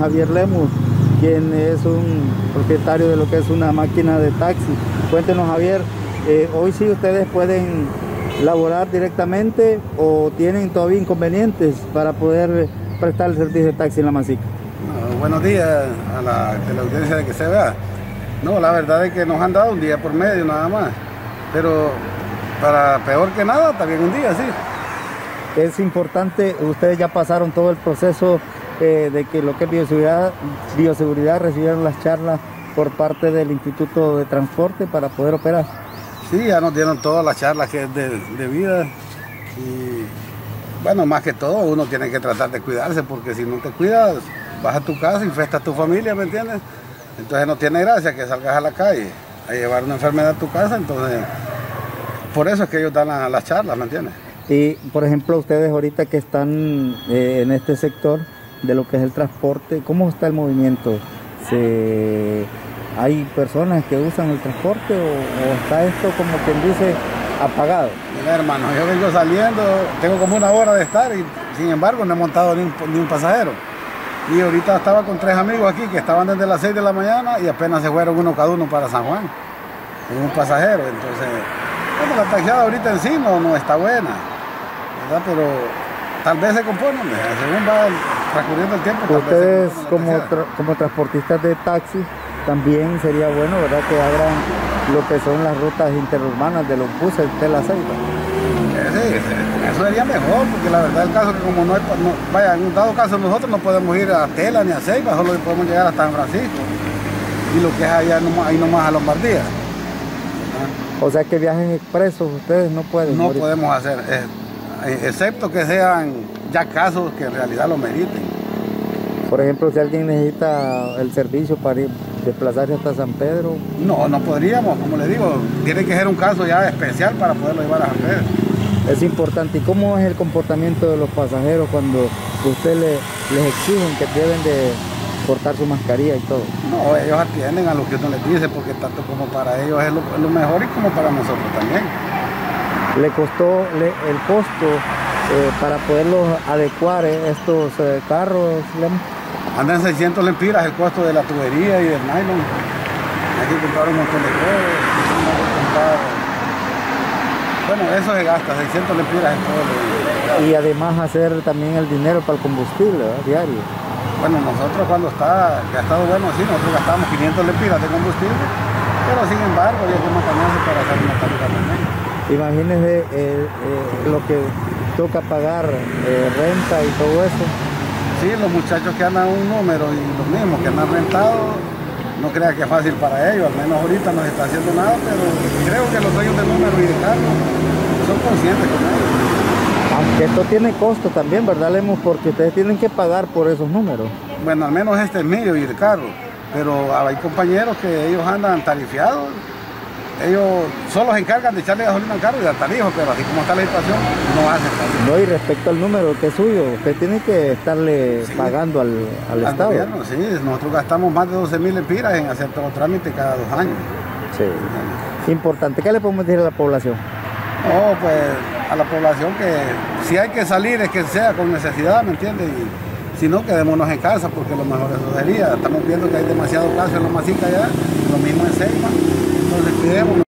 Javier Lemus, quien es un propietario de lo que es una máquina de taxi. Cuéntenos, Javier, hoy sí ustedes pueden laborar directamente o tienen todavía inconvenientes para poder prestar el servicio de taxi en La Masica. Buenos días a la teleaudiencia de que se vea. No, la verdad es que nos han dado un día por medio nada más, pero para peor que nada, también un día, sí. Es importante, ustedes ya pasaron todo el proceso de que lo que es bioseguridad recibieron las charlas por parte del Instituto de Transporte para poder operar. Sí, ya nos dieron todas las charlas que es de vida y bueno, más que todo uno tiene que tratar de cuidarse porque si no te cuidas vas a tu casa, infestas a tu familia, ¿me entiendes? Entonces no tiene gracia que salgas a la calle a llevar una enfermedad a tu casa, entonces por eso es que ellos dan las charlas, ¿me entiendes? Y por ejemplo ustedes ahorita que están en este sector de lo que es el transporte, ¿cómo está el movimiento? ¿Hay personas que usan el transporte o está esto como quien dice apagado? Mira, hermano, yo vengo saliendo, tengo como una hora de estar y sin embargo no he montado ni un pasajero. Y ahorita estaba con 3 amigos aquí que estaban desde las 6 de la mañana y apenas se fueron uno cada uno para San Juan, con un pasajero. Entonces, bueno, la taxiada ahorita en sí no está buena, ¿verdad? Pero tal vez se compone, según va transcurriendo el tiempo. Ustedes como transportistas de taxi, también sería bueno, ¿verdad?, que abran lo que son las rutas interurbanas de los buses de La Ceiba. Sí, eso sería mejor, porque la verdad el caso es que como vaya, en un dado caso nosotros no podemos ir a Tela ni a Ceiba, solo podemos llegar hasta San Francisco y lo que es allá ahí nomás a Lombardía. O sea que viajes expresos ustedes no pueden. No podemos hacer, excepto que sean ya casos que en realidad lo meriten. Por ejemplo, si alguien necesita el servicio para ir desplazarse hasta San Pedro. No podríamos, como le digo, tiene que ser un caso ya especial para poderlo llevar a San Pedro. Es importante. ¿Y cómo es el comportamiento de los pasajeros cuando usted les exigen que deben de portar su mascarilla y todo? No, ellos atienden a lo que uno les dice, porque tanto como para ellos es lo mejor y como para nosotros también. ¿Le costó el costo para poderlos adecuar estos carros? Andan 600 lempiras el costo de la tubería y del nylon. Hay que comprar un montón de cosas. Bueno, eso se gasta, 600 lempiras en todo. Y además hacer también el dinero para el combustible, ¿verdad?, diario. Bueno, nosotros cuando que ha estado bueno así, nosotros gastamos 500 lempiras de combustible, pero sin embargo hay que mantenerse para hacer una tarifa también. Imagínese lo que toca pagar, renta y todo eso. Sí, los muchachos que andan un número y los mismos que andan rentados, no crea que es fácil para ellos, al menos ahorita no se está haciendo nada, pero creo que los dueños de número y de carro son conscientes con ellos. Aunque esto tiene costo también, ¿verdad, Lemus? Porque ustedes tienen que pagar por esos números. Bueno, al menos este es mío y el carro, pero hay compañeros que ellos andan tarifiados. Ellos solo se encargan de echarle gasolina al carro y dar tarifa, pero así como está la situación, no hacen tarifa. No, y respecto al número que es suyo, usted tiene que estarle pagando al Estado. Gobierno, sí, nosotros gastamos más de 12.000 lempiras en hacer todo trámite cada 2 años. Sí. Importante. ¿Qué le podemos decir a la población? No, pues a la población que si hay que salir es que sea con necesidad, ¿me entiendes? Y si no, quedémonos en casa porque lo mejor eso sería. Estamos viendo que hay demasiado casos en La Masica ya, lo mismo en Ceiba. Entonces cuidémonos.